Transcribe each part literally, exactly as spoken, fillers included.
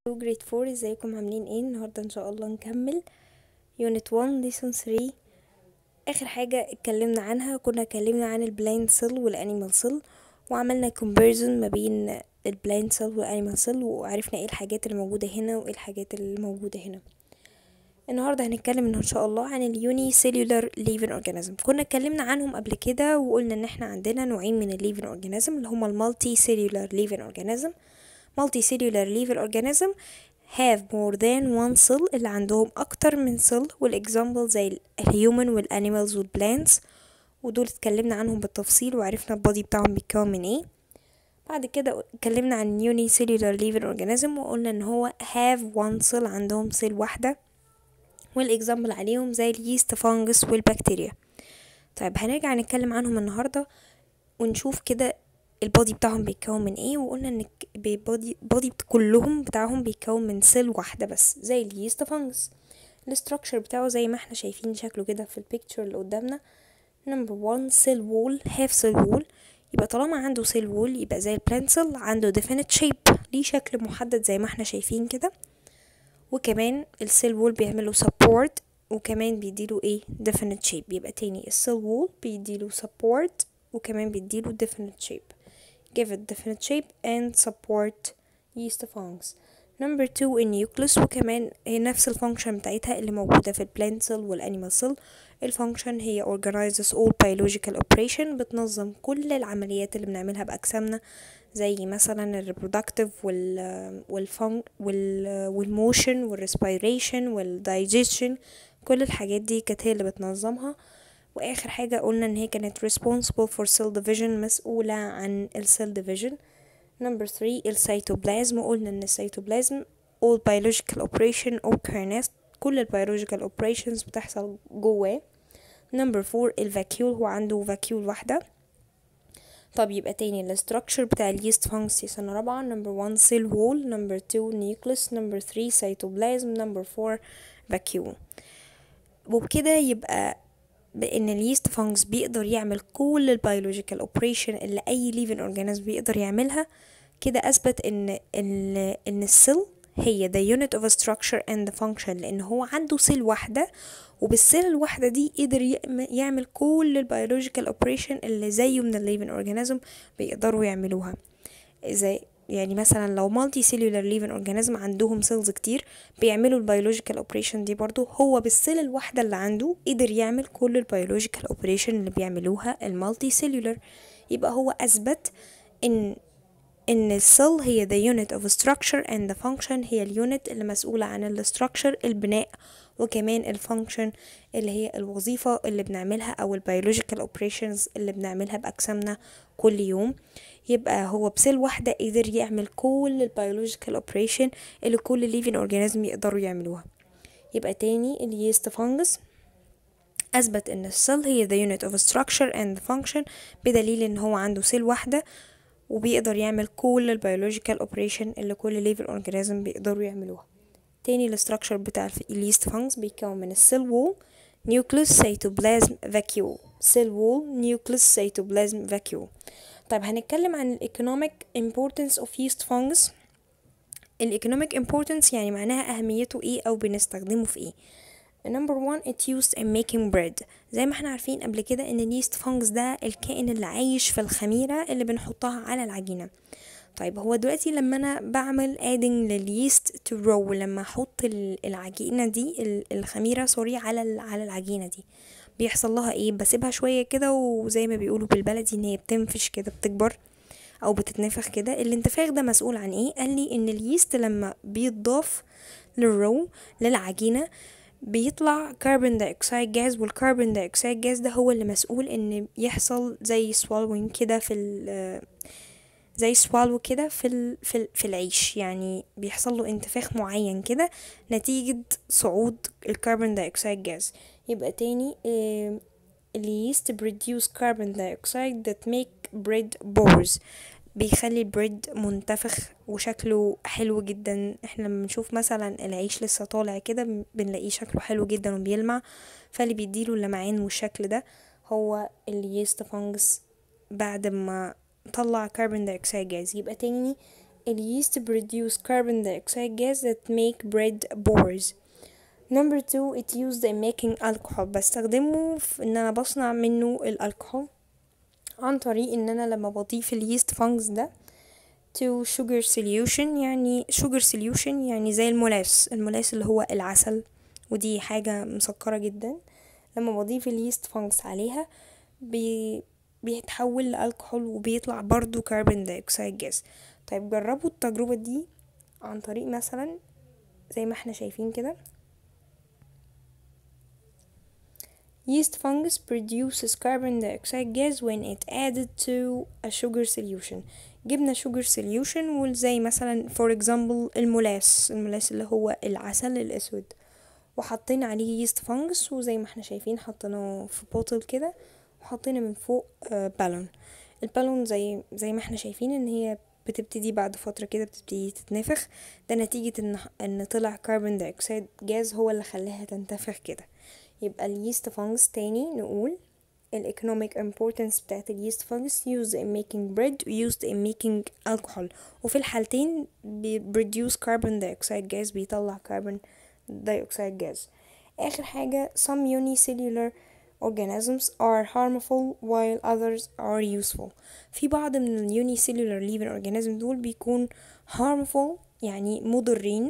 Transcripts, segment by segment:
جريد فور، ازيكم عاملين ايه؟ النهارده ان شاء الله نكمل يونت وان ليسون ثري. اخر حاجه اتكلمنا عنها كنا اتكلمنا عن البلايند سيل والانيمال سيل، وعملنا كومباريزون ما بين البلايند سيل والانيمال سيل، وعرفنا ايه الحاجات اللي موجوده هنا وايه الحاجات اللي موجوده هنا. النهارده هنتكلم ان شاء الله عن اليوني سيلولار ليفين اورجانيزم. كنا اتكلمنا عنهم قبل كده وقلنا ان احنا عندنا نوعين من الليفين اورجانيزم اللي هما المالتي سيلولار ليفين اورجانيزم. multicellular living organism have more than one cell، اللي عندهم اكتر من cell، والاكزامبل زي الهيومن والانيمالز والبلانتس، ودول اتكلمنا عنهم بالتفصيل وعرفنا البودي بتاعهم بيتكون من ايه. بعد كده اتكلمنا عن unicellular living organism وقلنا ان هو have one cell، عندهم سيل واحدة، والاكزامبل عليهم زي اليست فانجس والبكتيريا. طيب هنرجع نتكلم عنهم النهاردة ونشوف كده البودي بتاعهم بيتكون من ايه. وقلنا ان البودي بودي كلهم بتاعهم بيتكون من سيل واحده بس زي اليست فانجس. الاستراكشر بتاعه زي ما احنا شايفين شكله كده في البيكتشر اللي قدامنا. نمبر واحد سيل وول، هاف سيل وول. يبقى طالما عنده سيل وول يبقى زي البلانت سيل عنده definite shape، ليه شكل محدد زي ما احنا شايفين كده. وكمان السيل وول بيعمله support، وكمان بيديله ايه definite shape. يبقى تاني السيل وول بيديله support وكمان بيديله definite shape. give it definite shape and support yeast fungus. number two النيوكليس، وكمان هي نفس الفانكشن بتاعتها اللي موجودة في البلانت سيل والانيمال سيل. الفانكشن هي organizes all biological operation، بتنظم كل العمليات اللي بنعملها بأجسامنا زي مثلا الريبرودكتيف وال والفن وال والموشن والريسبيريشن والدايجيشن، كل الحاجات دي كانت هي اللي بتنظمها. واخر حاجة قلنا ان هي كانت responsible for cell division، مسؤولة عن ال cell division. number three السيتوبلازم، وقلنا ان السيتوبلازم all biological operation occurs، كل ال biological operations بتحصل جواه. number four الفاكيول، هو عنده فاكيول واحدة. طب يبقى تاني الاستراكشر بتاع اليست فانكس سنة رابعة. number one cell wall، number two nucleus، number three cytoplasm، number four vacuole. وبكده يبقى بان اليست فانكس بيقدر يعمل كل البيولوجيكال اوبريشن اللي اي ليفين اورجانيزم بيقدر يعملها. كده اثبت ان ان ان السيل هي the unit of structure and the function، لان هو عنده سيل واحده، وبالسيل الواحده دي قدر يعمل كل البيولوجيكال اوبريشن اللي زيه من الليفين اورجانيزم بيقدروا يعملوها. زي يعني مثلا لو مالتي سيلولار ليفين اورجانيزم عندهم سيلز كتير بيعملوا البيولوجيكال اوبريشن دي برضو، هو بالسيل الواحده اللي عنده قدر يعمل كل البيولوجيكال اوبريشن اللي بيعملوها المالتي سيلولار. يبقى هو اثبت ان ان السيل هي the unit of structure and the function، هي اليونت اللي مسؤولة عن الاستراكشر البناء، وكمان الفانكشن اللي هي الوظيفة اللي بنعملها او البيولوجيكال اوبريشنز اللي بنعملها بأجسامنا كل يوم. يبقى هو بسيل واحدة قدر يعمل كل البيولوجيكال اوبريشن اللي كل ليفين اورجانيزم يقدروا يعملوها. يبقى تاني اليست فانجس اثبت ان السيل هي the unit of structure and the function بدليل ان هو عنده سيل واحدة وبيقدر يعمل كل البيولوجيكال اوبريشن اللي كل ليفل اورجانيزم بيقدروا يعملوها. تاني الاستراكشر بتاع اليست فانجس بيتكون من السيل وول، نيوكليوس، سيتوبلازم، فاكيول. سيل وول، نيوكليوس، سيتوبلازم، فاكيول. طيب هنتكلم عن الايكونوميك امبورتنس اوف يست فانجس. الايكونوميك امبورتنس يعني معناها اهميته ايه او بنستخدمه في ايه. number one it used in making bread. زي ما احنا عارفين قبل كده ان اليست فانجس ده الكائن اللي عايش في الخميرة اللي بنحطها على العجينة. طيب هو دلوقتي لما انا بعمل adding لليست to row، لما احط العجينة دي الخميرة سوري على على العجينة دي بيحصل لها ايه؟ بسيبها شوية كده وزي ما بيقولوا بالبلدي ان هي بتنفش كده، بتكبر او بتتنفخ كده. الانتفاخ ده مسؤول عن ايه؟ قال لي ان اليست لما بيتضاف للرو للعجينة بيطلع كربون دايوكسيد جاز، والكربون دايوكسيد جاز ده هو اللي مسؤول ان يحصل زي swallowing كده في ال زي swallow كده في ال في, ال في العيش، يعني بيحصل له انتفاخ معين كده نتيجة صعود الكربون دايوكسيد جاز. يبقى تاني اه اليست produce carbon dioxide that make bread pores، بيخلي البريد منتفخ وشكله حلو جدا. احنا لما بنشوف مثلا العيش لسه طالع كده بنلاقيه شكله حلو جدا وبيلمع، فاللي بيديله اللمعان والشكل ده هو اليست فانجس بعد ما طلع كربون دايوكسيد جاز. يبقى تاني ال yeast produce carbon dioxide gas that make bread pores. number two it used in making alcohol. بستخدمه في ان انا بصنع منه الالكحول عن طريق ان انا لما بضيف اليست فانجس ده to sugar solution. يعني sugar solution يعني زي المولاس المولاس اللي هو العسل، ودي حاجة مسكرة جدا. لما بضيف اليست فانجس عليها بي بيتحول لالكحول وبيطلع برضو كربون دايوكسيد جاز. طيب جربوا التجربة دي عن طريق مثلا زي ما احنا شايفين كده yeast fungus produces carbon dioxide gas when it added to a sugar solution. جبنا sugar solution وزي مثلا for example المولاس المولاس اللي هو العسل الأسود، وحطينا عليه yeast fungus، وزي ما احنا شايفين حطيناه في بوتل كده وحطينا من فوق بالون. البالون زي زي ما احنا شايفين ان هي بتبتدي بعد فترة كده بتبتدي تتنفخ، ده نتيجة ان ان طلع كربون دايوكسيد جاز هو اللي خلاها تنتفخ كده. يبقى اليست فانجس تاني نقول ال economic importance بتاعت اليست فانجس used in making bread و used in making alcohol، وفي الحالتين بي produce carbon dioxide gas بيطلع carbon dioxide gas. آخر حاجة some unicellular organisms are harmful while others are useful. في بعض من ال unicellular living organisms دول بيكون harmful يعني مضرين،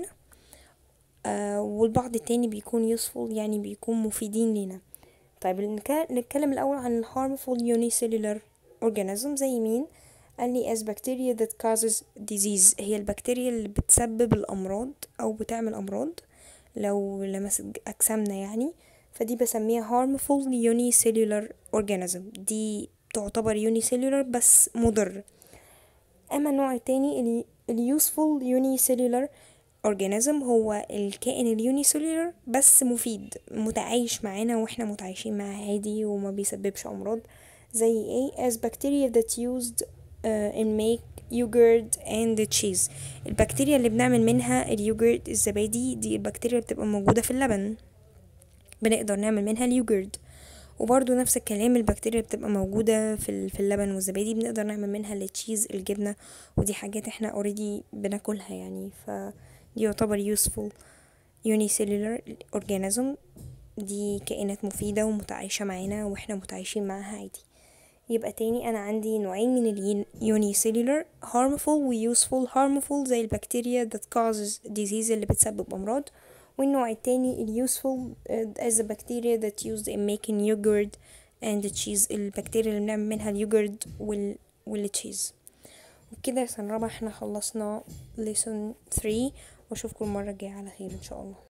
آه والبعض التاني بيكون useful يعني بيكون مفيدين لنا. طيب نتكلم الأول عن ال harmful unicellular organism زي مين؟ قال لي as bacteria that causes disease، هي البكتيريا اللي بتسبب الأمراض أو بتعمل أمراض لو لمست أجسامنا يعني، فدي بسميها harmful unicellular organism، دي تعتبر unicellular بس مضر. أما النوع التاني ال useful unicellular organism هو الكائن اليونيسيلولر بس مفيد متعايش معانا واحنا متعايشين معاه عادي وما بيسببش امراض. زي ايه؟ as bacteria that used uh, in make yogurt and cheese. البكتيريا اللي بنعمل منها اليوجورت الزبادي دي البكتيريا بتبقى موجودة في اللبن بنقدر نعمل منها اليوجورت، وبرضو نفس الكلام البكتيريا بتبقى موجودة في في اللبن والزبادي بنقدر نعمل منها التشيز الجبنة، ودي حاجات احنا اوريدي بناكلها يعني، ف دي يعتبر useful unicellular organism، دي كائنات مفيدة ومتعايشة معانا واحنا متعايشين معاها عادي. يبقى تاني انا عندي نوعين من ال unicellular harmful و useful. harmful زي البكتيريا that causes disease اللي بتسبب امراض، والنوع التاني ال useful as a bacteria that used in making yogurt and cheese، البكتيريا اللي بنعمل منها اليوجورت وال والتشيز. وبكده يا سنة رابعة احنا خلصنا lesson three، واشوفكم المرة الجاية على خير ان شاء الله.